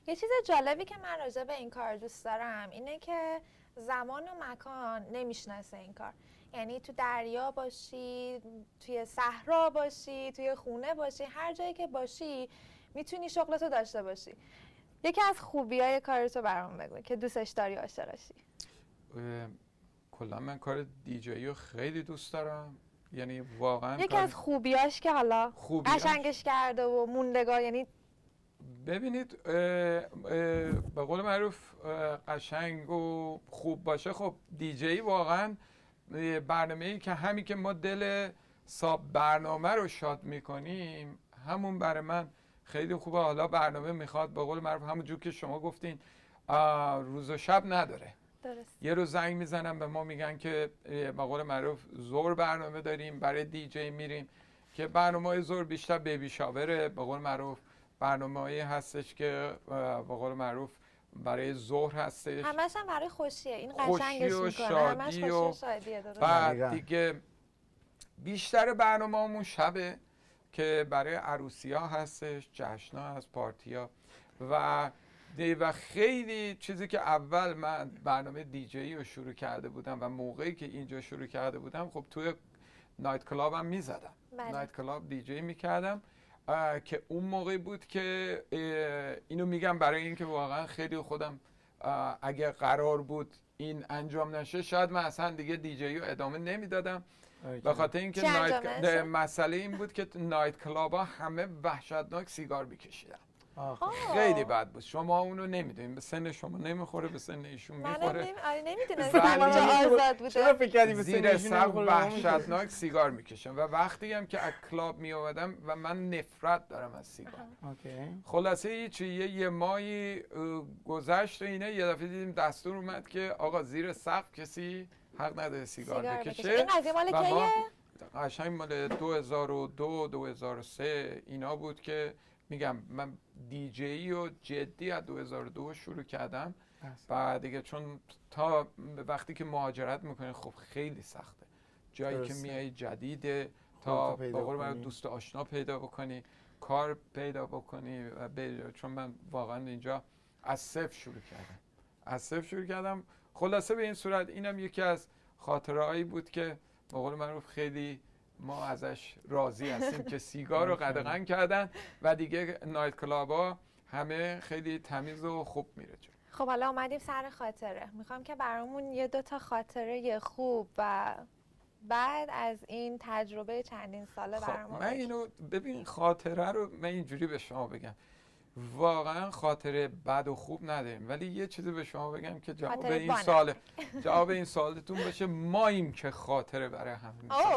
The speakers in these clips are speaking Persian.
یه چیز جالبی که من راجع به این کار دوست دارم اینه که زمان و مکان نمیشناسه این کار. یعنی تو دریا باشی، توی صحرا باشی، توی خونه باشی، هر جایی که باشی میتونی شغلتو داشته باشی. یکی از خوبیای کارتو برام بگو که دوستش داری، عاشقشی. کلا من کار دیجی رو خیلی دوست دارم. یعنی واقعا یکی از خوبیاش که حالا قشنگش کرده و موندگار. یعنی ببینید به قول معروف قشنگ و خوب باشه. خب دیجی واقعا برنامه‌ای که همین که ما دل ساب برنامه رو شاد میکنیم همون برای من خیلی خوبه. حالا برنامه میخواد به قول معروف همونجور که شما گفتین روز و شب نداره. درست. یه روز زنگ میزنم به ما میگن که به قول معروف ظهر برنامه داریم برای دیجی میریم که برنامه ظهر بیشتر بیبی شاوره. به قول معروف برنامه‌ای هستش که به قول معروف برای ظهر هستش، همش هم برای خوشیه. این خوشی قشنگش و میکنه. همش شادی خوشی و و شادیه. درست. بعد دیگه بیشتر برنامه‌مون شبه که برای عروسی ها هستش، جشن ها هست، پارتی ها و خیلی چیزی که اول من برنامه دیجی رو شروع کرده بودم و موقعی که اینجا شروع کرده بودم خب توی نایت کلاب هم میزدم. نایت کلاب دیجی میکردم که اون موقعی بود که اینو میگم برای اینکه واقعا خیلی خودم اگه قرار بود این انجام نشه شاید من اصلا دیگه دیجی رو ادامه نمیدادم. به خاطر اینکه مسئله این بود که نایت کلاب ها همه وحشتناک سیگار میکشیدن. خیلی بد بود. شما اونو نمیدونین، به سن شما نمیخوره، به سن ایشون میخوره. نمیدونستم آزاد بوده. چرا فکر کردی به سن زیر سقف وحشتناک سیگار میکشن و وقتی هم که از کلاب میومدم و من نفرت دارم از سیگار. خلاصه یه ماهی گذشت و اینه یه دفعه دیدیم دستور اومد که آقا زیر سقف کسی حق نداره سیگار بکشه. این قضیه مال کیه؟ قشنگ مال 2002 2003 اینا بود که میگم من دیجی و جدی از 2002 شروع کردم. بعد دیگه چون تا وقتی که مهاجرت میکنی خب خیلی سخته. جایی که میای جدیده تا به قول دوست آشنا پیدا بکنی، کار پیدا بکنی چون من واقعا اینجا از صفر شروع کردم. خلاصه به این صورت اینم یکی از خاطرهایی بود که به قول معروف خیلی ما ازش راضی هستیم که سیگار رو قدغن کردن و دیگه نایت کلابا همه خیلی تمیز و خوب میره جلو. خب حالا اومدیم سر خاطره. میخوام که برامون یه دوتا خاطره خوب و بعد از این تجربه چندین ساله برامون من اینو ببین خاطره رو من اینجوری به شما بگم واقعا خاطره بد و خوب نداریم ولی یه چیزی به شما بگم که جواب این سوالتون باشه ماییم که خاطره برای هم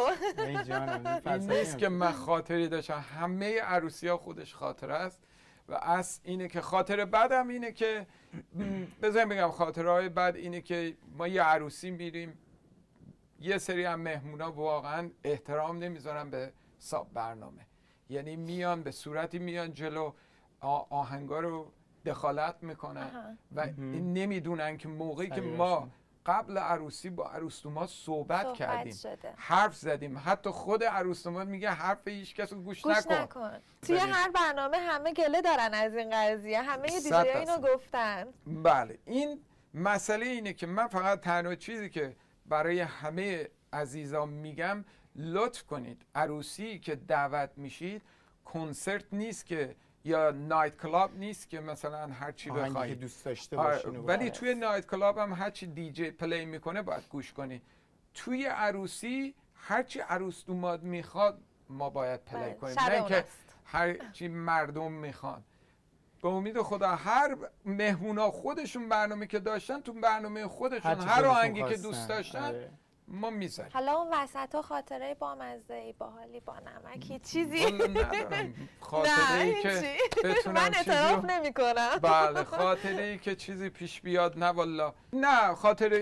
این نیست که من خاطری داشتم. همه عروسی ها خودش خاطره است و اصل اینه که خاطره بدم اینه که بذاریم بگم خاطره های بد اینه که ما یه عروسی میریم یه سری هم مهمونا واقعا احترام نمیذارن به ساب برنامه. یعنی میان به صورتی میان جلو آهنگا رو دخالت میکنن و نمیدونن که موقعی که ما قبل عروسی با عروس‌دوما صحبت کردیم حرف زدیم حتی خود عروس‌دوما میگه حرف هیچ کس رو گوش نکن. توی هر برنامه همه گله دارن از این قضیه. همه دیجی‌ها اینو گفتن. بله این مسئله اینه که من فقط تنها چیزی که برای همه عزیزان میگم لطف کنید عروسی که دعوت میشید کنسرت نیست که یا نایت کلاب نیست که مثلا هر چی بخواید دوست داشته باشین ولی توی نایت کلاب هم هر چی دیجی پلی میکنه باید گوش کنی. توی عروسی هر چی عروس دوماد میخواد ما باید پلی کنیم نه که هر چی مردم میخوان. به امید خدا هر مهمونا خودشون برنامه که داشتن تو برنامه خودشون هر آهنگی که دوست داشتن ما میذاریم. حالا اون وسطا خاطره بامزه‌ای باحالی با نمکی چیزی ندارم. خاطره‌ای که بتونم من اعتراف نمی‌کنم. بله خاطره‌ای که چیزی پیش بیاد نه والله نه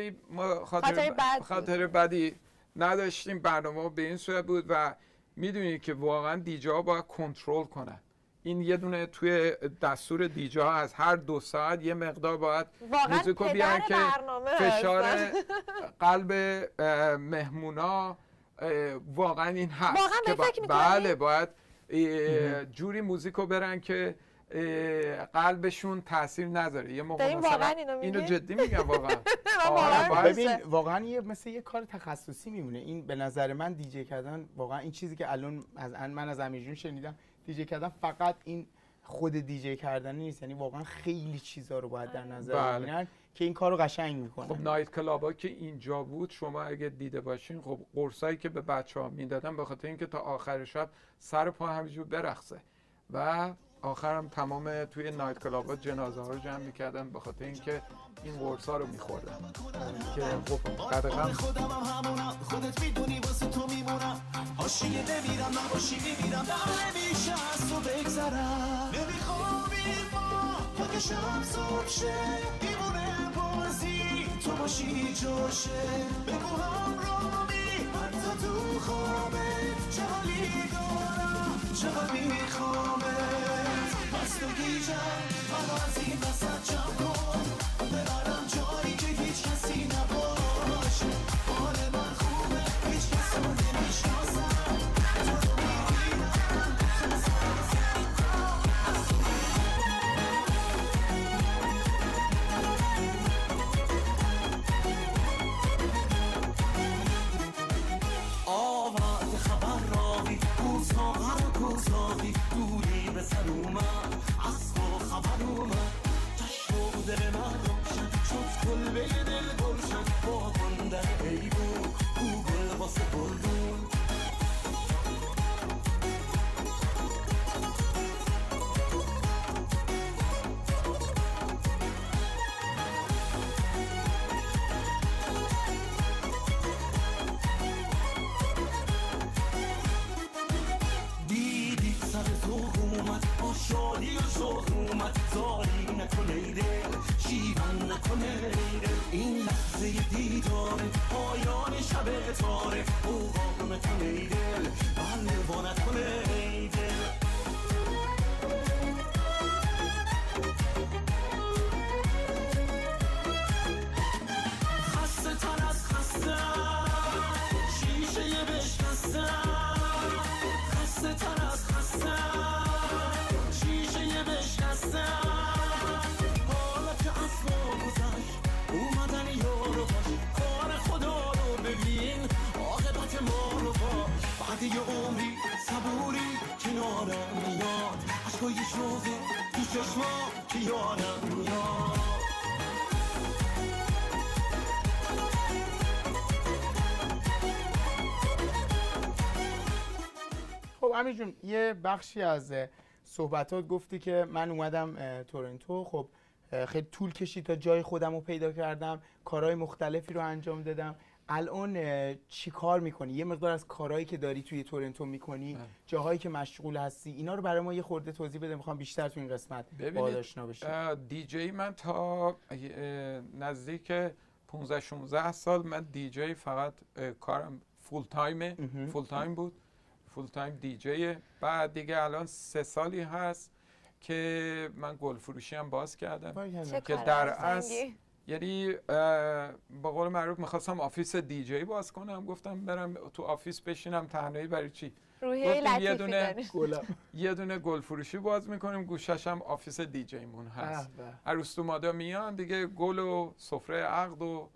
خاطره بدی نداشتیم. برنامه به این صورت بود و میدونید که واقعا دیجا باید کنترل کنن. این یه دونه توی دستور دیجا از هر 2 ساعت یه مقدار باید موزیکو بیان که فشار قلب مهمونا واقعا این هست واقعا که فکر بله باید جوری موزیکو برن که قلبشون تاثیر نذاره. یه موقع مثلا اینو جدی میگم واقعا. ببین واقعا مثل یه کار تخصصی میمونه این. به نظر من دیجی کردن واقعا این چیزی که الان من از امیرجون شنیدم، دیجی کردن فقط این خود دیجی کردن نیست، یعنی واقعا خیلی چیزا رو باید در نظر بگیرن که این کارو قشنگ میکنن. خب نایت کلابا که اینجا بود شما اگه دیده باشین، خب قرصایی که به بچه‌ها میدادن به خاطر اینکه تا آخر شب سر پا همینجور برقصه و آخرم تمام توی نایت کلابا جنازه ها رو جمع میکردن به خاطر اینکه این قرصا رو میخوردن که خب قدقا خودم همونم، خودت میدونی واسه تو میمونم، حاشیه نمیرم نباشی میمیرم، نمیشه از تو بگذرم، نمیخوابیم ما تا که شب صبح شه، دیوونه بازی تو باشی جاشه، بگو همرامی حتی تو خوابت، چه حالی دارم چقدر میخوامت، بس تو گیجم منو از این وسط جمع کن، ببرم جایی که هیچ کسی نباشه، حال من خوبه هیچ کس رو نمیشناسم، تو رو میبینم تو آورد خبر راوی کوزاقی دوری به سر اومد، از تو خبر اومد، چشم و دل من روشن شد، کلبه دل گلشن با بندر ایبون گوگل واسه بلدون. شادی و شوق اومد، زاری نکنه دل شیون نکنه دل، این لحظه دیداره پایان شب تاره، اوقا نکنه دل بلوا نکنه دل. خسته تر از خسته شیشه بشکستم، خسته تر از خسته حالا که از ما گذشت اومدن یارو باش، کار خدا رو ببین عاقبت ما رو باش، بعد یه عمری صبوری کنارم میاد، عشقای شوقه تو چشما که یادم میاد. خب امیر جون یه بخشی از صحبتات گفتی که من اومدم تورنتو، خب خیلی طول کشید تا جای خودم رو پیدا کردم، کارهای مختلفی رو انجام دادم. الان چی کار میکنی؟ یه مقدار از کارهایی که داری توی تورنتو میکنی، جاهایی که مشغول هستی، اینا رو برای ما یه خورده توضیح بده، میخوام بیشتر تو این قسمت باهات آشنا بشم. دیجی من تا نزدیک 15-16 سال من دیجی فقط کارم فول تایم بود، فول تایم دیجی. بعد دیگه الان 3 سالی هست که من گل فروشی هم باز کردم که در اصل یعنی با قول معروف میخواستم آفیس دیجی باز کنم، گفتم برم تو آفیس بشینم تنهایی برای چی؟ روحیه لطیفی داری. یه دونه گل فروشی باز میکنیم، گوشش هم آفیس دیجی مون هست. عروس‌دومادا میان دیگه، گل و سفره عقد و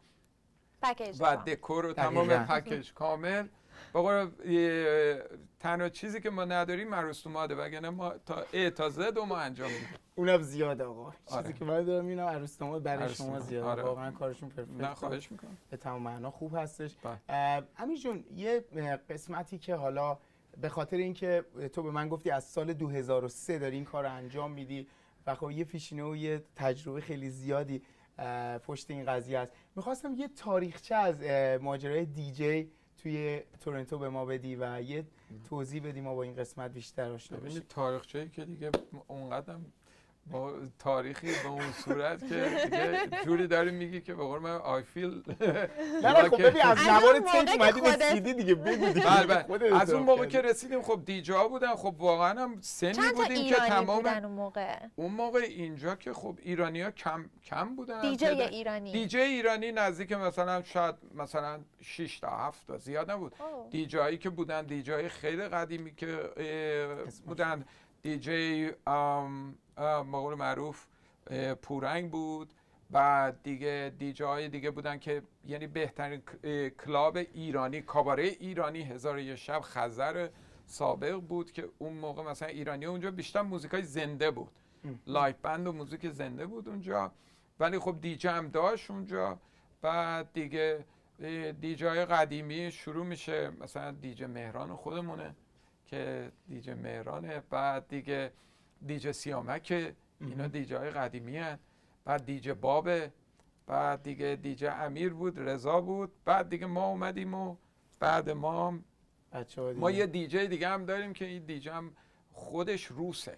دکور و تمام پکیج کامل. با تنها چیزی که ما نداریم عروس‌دوماده، وگرنه ما تا زد ما انجام میدیم. اونم زیاده آقا. چیزی که من دارم اینم عروس‌دوماد برای شما زیاده. واقعا کارشون پرفکت. نه خواهش میکنم. به تمام معنا خوب هستش. امیر جون یه قسمتی که حالا به خاطر اینکه تو به من گفتی از سال 2003 داری این کارو انجام میدی و خب یه پیشینه و یه تجربه خیلی زیادی پشت این قضیه است، میخواستم یه تاریخچه از ماجرای دیجی توی تورنتو به ما بدی و یه توضیح بدی ما با این قسمت بیشتر آشنا بشیم. تاریخچه‌ای که دیگه اونقدر با تاریخی به اون صورت که دیگه جوری داری میگی که به قول من آی فیل. نه خب ببین از نوار تیپ اومدی به سیدی دیگه بگو دیگه. از اون موقع که رسیدیم خب دیجا بودن، خب واقعا هم سنی بودیم که تمام اون موقع اینجا که خب ایرانی‌ها کم بودن. دیجی ایرانی نزدیک مثلا شاید مثلا 6 تا 7 تا زیاد نبود. دیجایی که بودن دیجای خیلی قدیمی که بودن، دیجی به قول معروف پورنگ بود. بعد دیگه دیجای دیگه بودن که یعنی بهترین کلاب ایرانی، کاباره ایرانی 1001 شب خزر سابق بود که اون موقع مثلا ایرانی اونجا بیشتر موزیکای زنده بود، لایف بند و موزیک زنده بود اونجا، ولی خب دیجه هم داشت اونجا. بعد دیگه دیجای قدیمی شروع میشه، مثلا دیجه مهران خودمونه که دیجه مهرانه. بعد دیگه دیجه سیامک، اینا دیجه های قدیمی هن. بعد دیجه بابه. بعد دیگه دیجه امیر بود، رضا بود. بعد دیگه ما اومدیم و بعد ما یه دیجه دیگه هم داریم که این دیجه هم خودش روسه.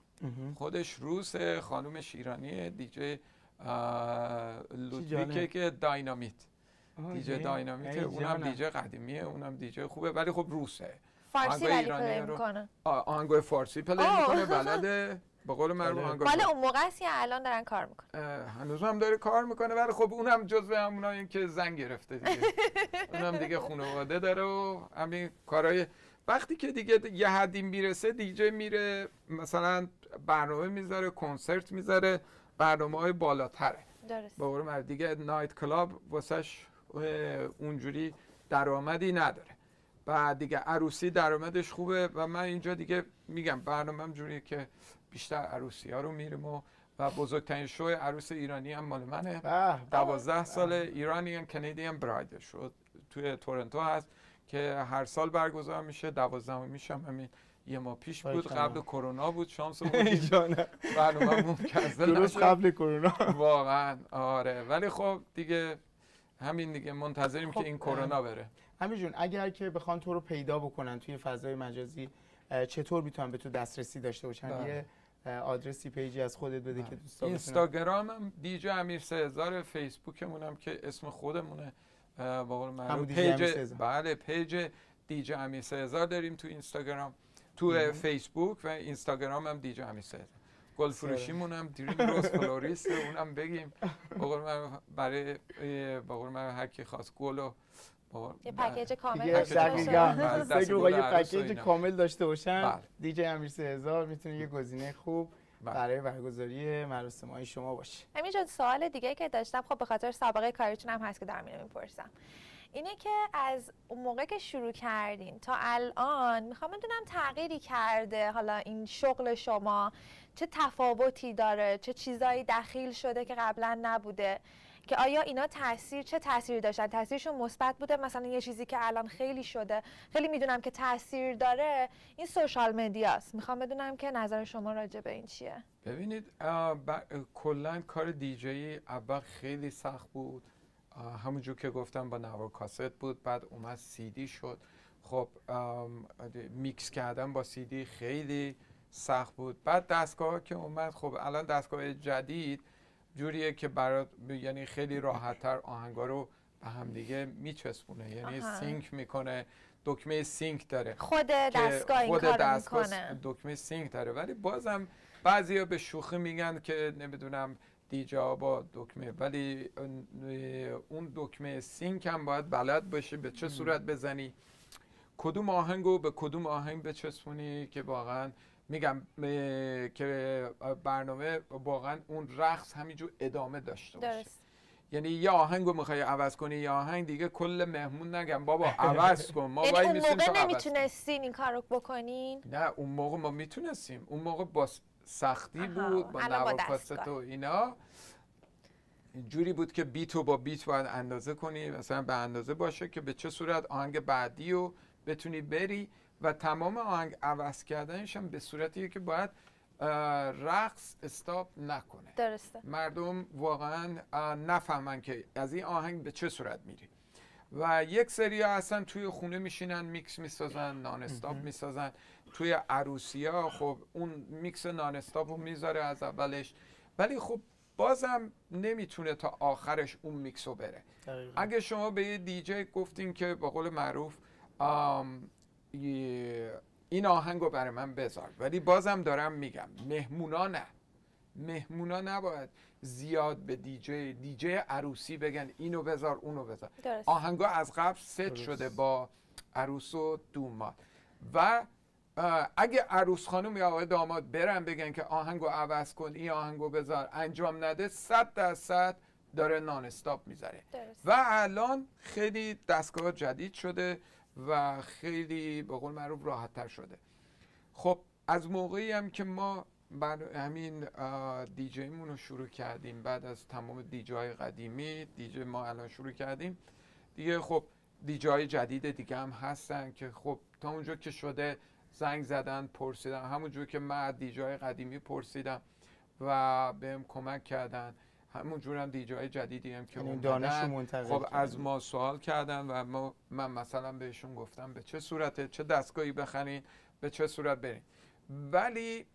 خانومش ایرانیه، دیجه لودویک که داینامیت. دیجه داینامیت، اونم دیجه قدیمیه، اونم دیجه خوبه ولی خب روسه. فارسی ولی پلی میکنه. آهنگای فارسی پلی میکنه، بلده. به قول معروف آهنگای مال اون موقع است یا الان دارن کار میکنه؟ هنوز هم داره کار میکنه ولی خب اونم جزو همونایی که زن گرفته دیگه. اونم دیگه خانواده داره و همین کارهای. وقتی که دیگه یه حدی میرسه دیجه میره مثلا برنامه میذاره، کنسرت میذاره، برنامه‌های بالاتره. درست. به قول معروف دیگه نایت کلاب واسش اونجوری درآمدی نداره. بعد دیگه عروسی درآمدش خوبه و من اینجا دیگه میگم برنامه‌ام جوریه که بیشتر عروسی‌ها رو میریم و بزرگترین شو عروس ایرانی هم مال منه. 12 سال ایرانیان کانادین براید شد توی تورنتو هست که هر سال برگزار میشه. 12میش هم همین یه ماه پیش بود، قبل کرونا بود. شانس بودیم برنامه‌مون کنسل نشد قبل کرونا. واقعا آره، ولی خب دیگه همین دیگه منتظریم که این کرونا بره. امیر جون اگر که بخوان تو رو پیدا بکنن توی فضای مجازی چطور میتونن به تو دسترسی داشته باشن؟ یه آدرسی پیجی از خودت بده که دوستا بتونن. اینستاگرامم دیجه امیر 3000، فیسبوکمونم که اسم خودمونه به قول معروف پیج دیجه امیر 3000 داریم تو اینستاگرام، تو فیسبوک و اینستاگرام هم دیجه امیر 3000. گل فروشیمون هم دریم روز فلوریست، اونم بگیم به قول معروف برای به قول معروف هر کی خواست گل یه پکیج کامل داشته باشه. یه پکیج کامل داشته باشن دیجه امیر 3000 میتونه یه گزینه خوب برای برگزاری مراسم‌های شما باشه. همین جد سوال دیگه که داشتم، خب به خاطر سابقه کاریتون هم هست که دارم اینو میپرسم، اینه که از اون موقع که شروع کردین تا الان میخوام بدونم تغییری کرده حالا این شغل شما، چه تفاوتی داره، چه چیزایی دخیل شده که قبلا نبوده، که آیا اینا چه تأثیری داشتن؟ تأثیرشون مثبت بوده؟ مثلا یه چیزی که الان خیلی شده، خیلی میدونم که تأثیر داره، این سوشال مدیاست. میخوام بدونم که نظر شما راجع به این چیه؟ ببینید کلا کار دیجی اول خیلی سخت بود، همونجور که گفتم با نوار کاست بود، بعد اومد CD شد. خب میکس کردن با CD خیلی سخت بود. بعد دستگاه که اومد، خب الان دستگاه جدید جوریه که برات یعنی خیلی راحت‌تر آهنگا رو به هم دیگه میچسبونه، یعنی سینک میکنه، دکمه سینک داره، خود دستگاه این کارو میکنه، دکمه سینک داره. ولی بازم بعضیا به شوخی میگن که نمیدونم دیجه با دکمه، ولی اون دکمه سینک هم باید بلد باشی به چه صورت بزنی، کدوم آهنگو به کدوم آهنگ بچسبونی که واقعا میگم که برنامه واقعا اون رقص همینجور ادامه داشته باشه. درست. یعنی یه آهنگو میخوای عوض کنی، یه آهنگ دیگه کل مهمون نگم بابا عوض کن. ما یعنی اون موقع نمیتونستین این کارو بکنین؟ نه اون موقع ما میتونستیم، اون موقع با سختی بود، با نوار کاست و اینا جوری بود که بیتو با بیت باید اندازه کنی، مثلا به اندازه باشه که به چه صورت آهنگ بعدی رو بتونی بری، و تمام آهنگ عوض کردنش هم به صورتیه که باید رقص استاپ نکنه. درسته. مردم واقعا نفهمن که از این آهنگ به چه صورت میری. و یک سری ها اصلا توی خونه میشینن میکس میسازن، نان استاپ میسازن. توی عروسی ها خب اون میکس نان استاپ رو میذاره از اولش، ولی خب بازم نمیتونه تا آخرش اون میکس رو بره. اگه شما به یه دیجی گفتین که با قول معروف این آهنگ رو برای من بذار، ولی بازم دارم میگم مهمونا نباید زیاد به دیجی عروسی بگن اینو بذار اونو بذار. آهنگا از قبل ست شده با عروس و دومات، و اگه عروس خانم یا آقای داماد برن بگن که آهنگو عوض کن، این آهنگو بذار، انجام نده، 100% داره نان استاپ میذاره. و الان خیلی دستگاه جدید شده و خیلی به قول معروف راحت تر شده. خب از موقعی هم که ما همین دیجیمون رو شروع کردیم، بعد از تمام دیجای قدیمی دیجی ما الان شروع کردیم دیگه. خب دیجای جدید دیگه هم هستن که خب تا اونجا که شده زنگ زدن پرسیدن، همونجور که من دیجای قدیمی پرسیدم و بهم کمک کردن، همونجور هم دیجای جدیدی هم که اومدن خب از ما سوال کردن و من مثلا بهشون گفتم به چه صورته، چه دستگاهی بخرین، به چه صورت برین. ولی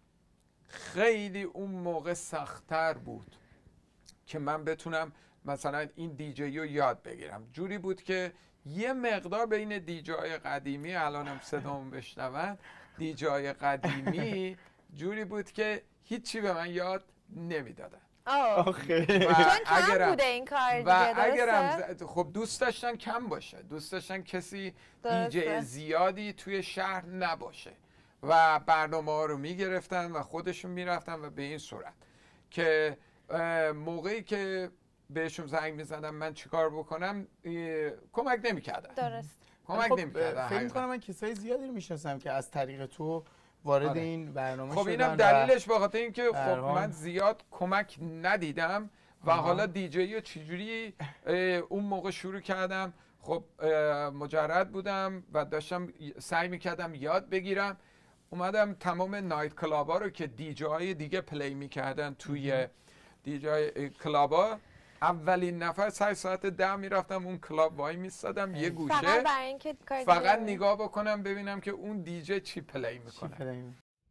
خیلی اون موقع سخت‌تر بود که من بتونم مثلا این دیجی رو یاد بگیرم. جوری بود که یه مقدار بین دیجای قدیمی، الانم صدامو بشنون، دیجای قدیمی جوری بود که هیچی به من یاد نمیدادن. چون کم بوده این کار دیگه. و اگرم خب دوست داشتن کم باشه، دوست داشتن کسی دیجی زیادی توی شهر نباشه و برنامه ها رو میگرفتن و خودشون میرفتن و به این صورت که موقعی که بهشون زنگ میزدم من چیکار بکنم کمک نمیکردن. درست. کمک نمیکردن. فکر میکنم من کسای زیادی رو میشناسم که از طریق تو وارد این برنامه شدن. خب اینم دلیلش به خاطر اینکه خب من زیاد کمک ندیدم و حالا دیجی رو چجوری اون موقع شروع کردم. خب مجرد بودم و داشتم سعی میکردم یاد بگیرم. اومدم تمام نایت کلابا رو که دیجای دیگه پلی میکردن توی دیجای کلابا، اولین نفر سر ساعت 10 میرفتم اون کلاب وای میستادم یه گوشه فقط نگاه بکنم ببینم که اون دیجی چی پلی میکنه.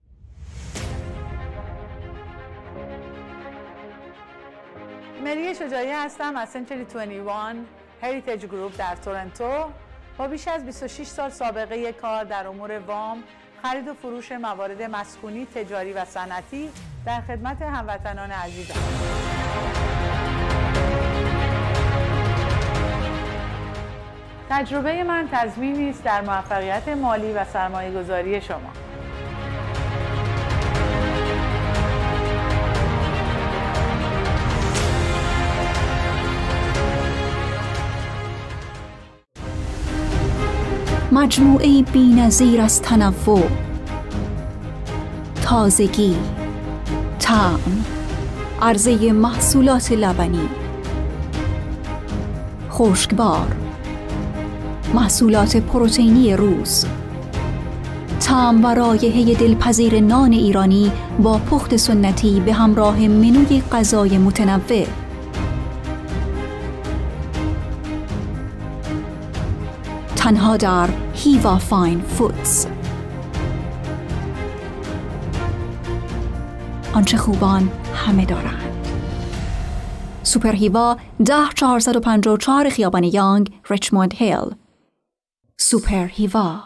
مری شجاعی هستم از سنچری 21 هریتیج گروپ در تورنتو. با بیش از 26 سال سابقه کار در امور وام، خرید و فروش موارد مسکونی، تجاری و صنعتی در خدمت هموطنان عزیزم. تجربه من تضمینی است در موفقیت مالی و سرمایه‌گذاری شما. مجموعه‌ای بی‌نظیر از تنوع، تازگی، طعم، عرضه محصولات لبنی، خشکبار، محصولات پروتئینی روز، طعم و رایحه دلپذیر نان ایرانی با پخت سنتی به همراه منوی غذای متنوع. تنها در هیوا فاین فودز. آنچه خوبان همه دارند. سوپر هیوا 10454 خیابان یانگ، ریچموند هیل. سوپر هیوا.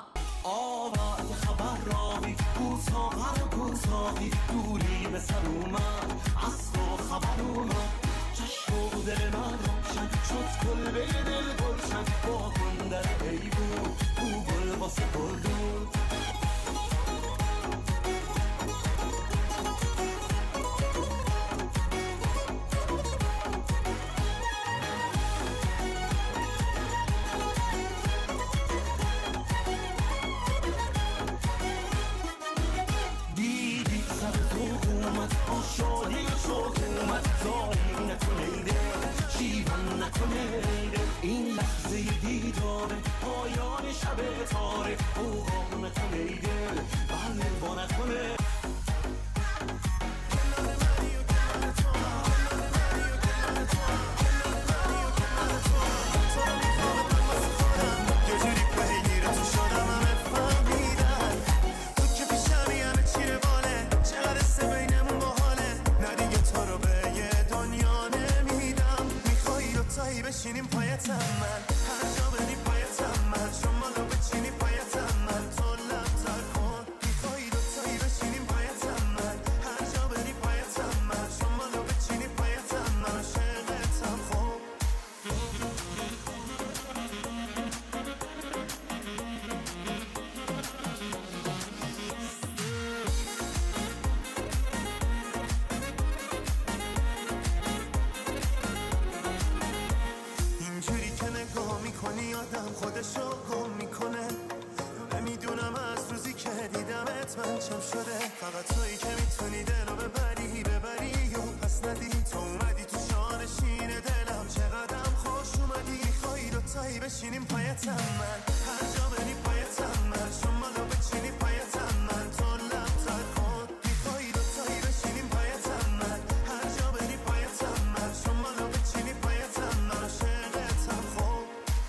شده فقط تویی که میتونی دلو ببری و پس ندی تو اومدی تو شانشین دلم چقدرم خوش اومدی میخوایی دوتایی بشینیم پایتم من هر جا بری پایتم من شما رو بچینی پایتم من تو لبتر کن میخوایی دوتایی بشینیم پایتم من هر جا بری پایتم من شما رو بچینی پایتم من عاشقتم خب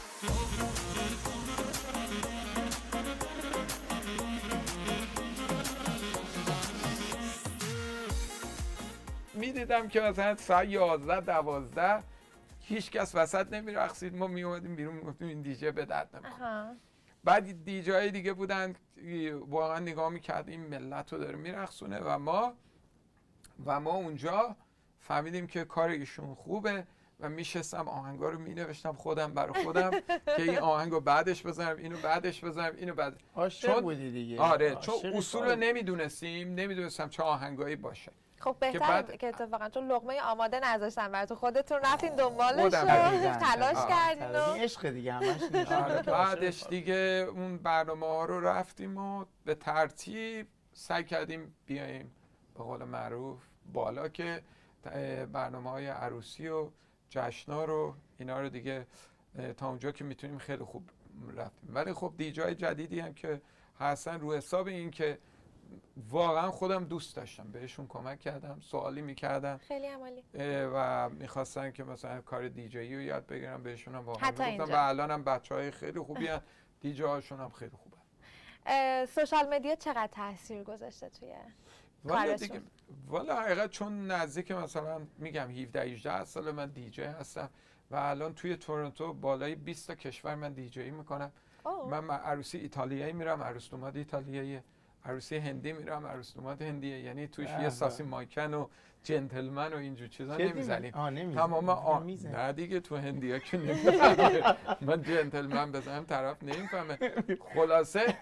میدیدم که مثلا ساعت 11 12 هیچ کس وسط نمیرقصید، ما میومدیم بیرون میگفتیم این دیجی به درد نمیخوره. بعد دیجای دیگه بودن واقعا نگاه میکردیم ملت رو داره میرقصونه و ما اونجا فهمیدیم که کار ایشون خوبه و میشستم آهنگا رو مینوشتم خودم برای خودم که این آهنگو بعدش بزنم، اینو بعدش بزنم، اینو بعد. عاشق بودی دیگه. آره، چون اصول رو نمیدونستم چه آهنگایی باشه. خب بهتر که اتفاقا چون لقمه آماده نذاشتن براتون خودتون رفتین دنبالش تلاش کردین و عشق دیگه همش. بعدش دیگه اون برنامه ها رو رفتیم و به ترتیب سعی کردیم بیاییم به قول معروف بالا که برنامه های عروسی و جشنا رو اینا رو دیگه تا اونجا که میتونیم خیلی خوب رفتیم. ولی خب دیجای جدیدی هم که هستن رو حساب این که واقعا خودم دوست داشتم بهشون کمک کردم، سوالی میکردم خیلی عمالی و میخواستن که مثلا کار دیجی رو یاد بگیرم، بهشون هم واقعا میگفتم و الان هم بچهای خیلی خوبی هستن، دیجی هاشون هم خیلی خوبه. سوشال مدیا چقدر تاثیر گذاشته توی کارشون؟ والا حقیقت چون نزدیک مثلا میگم 17-18 سال من دیجی هستم و الان توی تورنتو بالای 20 تا کشور من دیجی میکنم. من عروسی ایتالیایی میرم، عروس داماد ایتالیایی، عروسی هندی میرم، عروس داماد هندیه، یعنی توش یه ساسی مایکن و جنتلمن و اینجور چیزا نمیزنیم. تمام نه دیگه تو هندیا که نمیفهمه. من جنتلمن بزنم طرف نمیفهمه. خلاصه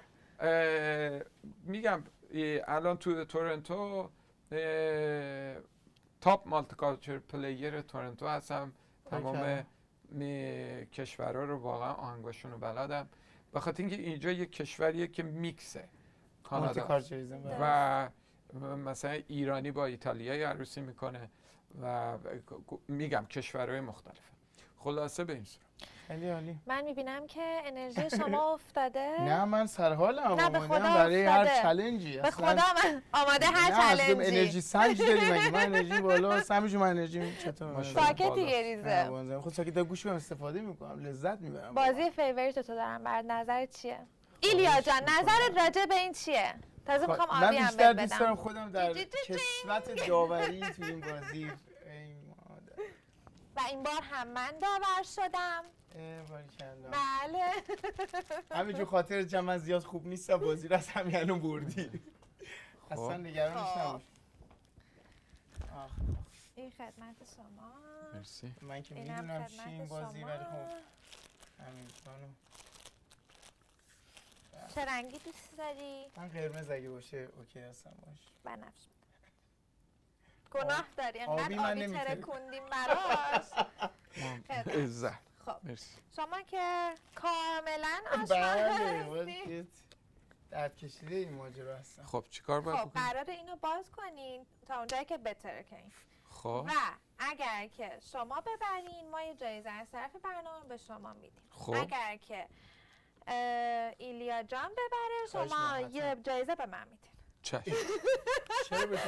میگم الان تو تورنتو تاپ مالتیکالچر پلیر تورنتو هستم، تمام کشورها رو واقعا آهنگاشون رو بلدم، بخاطر اینکه اینجا یک کشوریه که میکسه کانادا و مثلا ایرانی با ایتالیایی عروسی میکنه و میگم کشورهای مختلفه. خلاصه به این صورت. خیلی عالی. من میبینم که انرژی شما افتاده. نه من سرحالم، آماده‌ام برای هر چالنجی. به خدا من آماده هر چالنجی. انرژی سنج داریم مگه؟ من انرژی بالا، سمجو من انرژی چطور؟ ساکتی ریزه. خود ساکت گوش بهم استفاده میکنم، لذت میبرم. بازی فیوریت تو دارم، بعد نظرت چیه؟ ایلیا جان نظرت راجع به این چیه؟ تازه میخوام آبی هم بدم. من بیشتر دوست دارم خودم در کسوت داوری تو این بازی. و این بار هم من داور شدم. بله. همینجور خاطر من زیاد خوب نیستم، بازی رو از همین الان بردی. اصلا نگرانش نباش. این خدمت شما. مرسی. من که میدونم چی این بازی، ولی خب همین کانو. چه رنگی دوست داری؟ من قرمز اگه باشه اوکی هستم باش. بنفش. گناه داری انقدر آبی ترکوندیم براش. عزت. خب مرسی. شما که کاملا آشنا هستی. درد کشیده این ماجرا هستم. خب چیکار باید بکنیم؟ خب قراره اینو باز کنین تا اونجایی که بترکین. خب و اگر که شما ببرین ما یه جایزه از طرف برنامه به شما میدیم. خب اگر که ایلیا جان ببره شما یه جایزه به من میدین. چشم. چرا به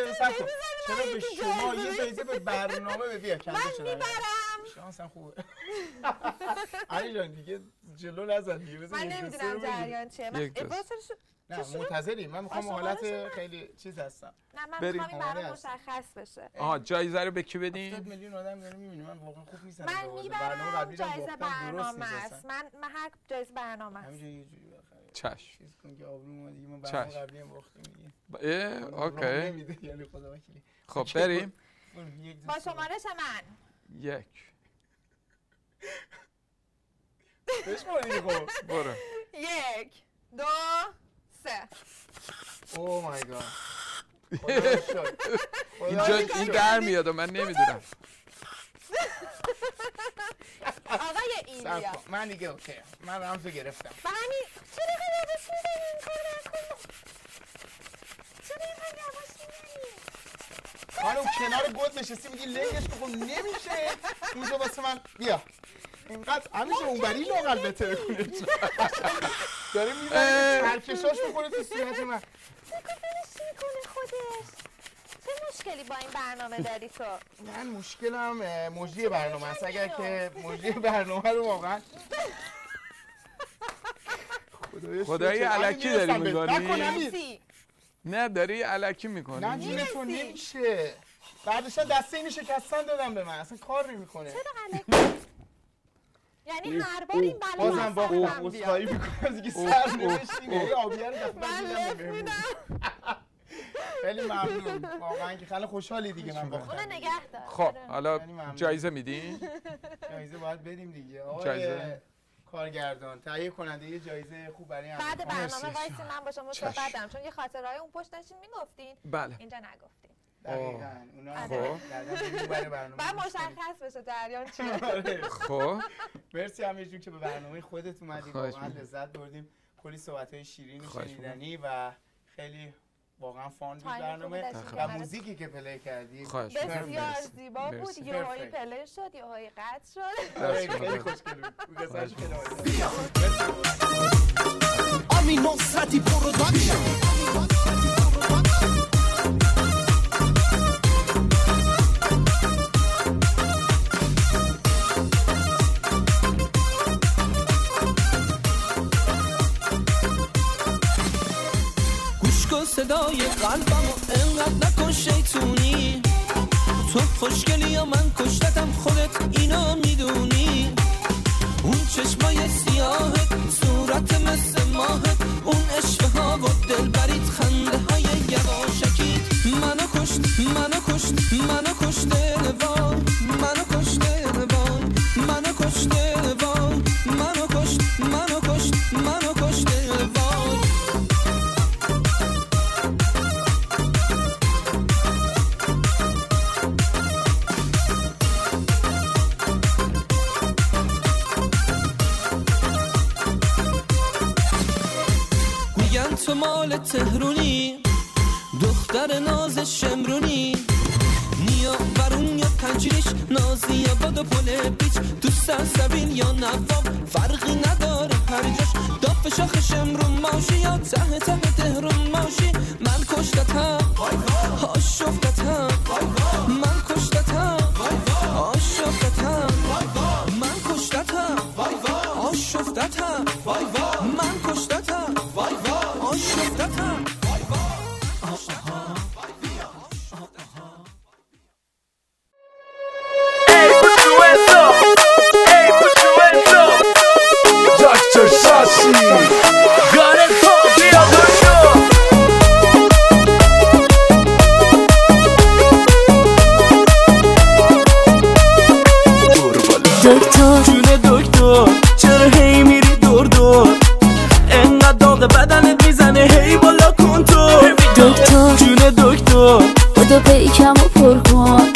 شما یه جایزه به برنامه ببیا من میبرم. شانسم خوبه. علی جان دیگه جلو نزن دیگه. من نمیدونم جریان چیه. نه منتظری، من میخوام حالت خیلی چیز هستم. نه من میخوام این برام مشخص بشه. جایزه رو به کی بدین؟ 70 میلیون آدم داره میبینه، من واقعا خوب نیستم. من میبرم جایزه برنامه است. من هر جایزه برنامه است. همینجوری یه جوری بخره. چشم. چیز کن که آبرو ما دیگه ما برنامه قبلی هم باختیم دیگه. اوکی. نمیده یعنی خدا وکیلی. خب بریم. با شمارش من 1. بشمار دیگه خب. برو. 1 2 3. او مای گاد. این در میاد و من نمیدونم. آقای ایلیا من دیگه اوکی، من رمزو گرفتم. همین چرا قرارش میدن این کار نکنم؟ خانم کنار گود نشستی میگی لنگش بخون نمیشه اونجا واسه من بیا اینقدر همیشه اونوری لاغل بهتره کنه داره میزنه سرکشاش میکنه تو صورت من چی میکنه خودش؟ چه مشکلی با این برنامه داری تو؟ من مشکلم مجری برنامه است اگر که مجری برنامه رو واقعا خدایی الکی داری میکنی؟ نه نه داری الکی میکنی نه جون تو نمیشه بعدش دسته اینو شکستن دادم به من اصلا کار نمیکنه چرا الکی؟ یعنی هر بار این بلا بازم با عذرخواهی میکنم دیگه سر نوشتیم یه آبیه رو دفعه میدم خیلی ممنون واقعا که خیلی خوشحالی دیگه من باختم اونو نگه دار خب حالا جایزه میدین؟ جایزه باید بدیم دیگه جایزه کارگردان تهیه کننده یه جایزه خوب برای بعد برنامه وایسی من با شما صحبت دارم چون یه خاطرهای اون پشت داشتین میگفتین بله اینجا نگفتین دقیقاً اونا بعد مشخص بشه جریان چیه خب مرسی امیر جون که به برنامه خودت اومدی واقعا لذت بردیم کلی صحبت‌های شیرین و شنیدنی و خیلی واقعا فان بود برنامه و موزیکی که پلی کردی بسیار زیبا بود یهویی پلی شد یهویی قطع شد خیلی خوشگل بود امین نصرتی پروداکشن صدای قلبم و انقدر نکن شیطونی تو خوشگلی یا من کشتتم خودت اینا میدونی اون چشمای سیاهت صورت مثل ماهت اون عشق ها و دلبریت خنده های یواشکیت منو کشت منو کشت منو کشته وای منو کشته وای منو کشته وای منو کشت منو کشت منو کشته وای تو مال تهرونی دختر ناز شمرونی نیا برون یا پنجریش نازی یا باد و پل بیچ تو سرسبیل یا نوام فرقی نداره هر جاش داف شاخ شمرون ماشی یا ته ته تهرون ماشی من کشتتم آشفتتم من کشتتم آشفتتم من کشتتم آشفتتم من کشتتم آشفتتم Dr. Sassy got it for the other دکتر جون دکتر چرا هی میری دور دور انقدر داغ بدنت میزنه هی بالا کن تو دکتر جون دکتر خدا پیکمو پر کن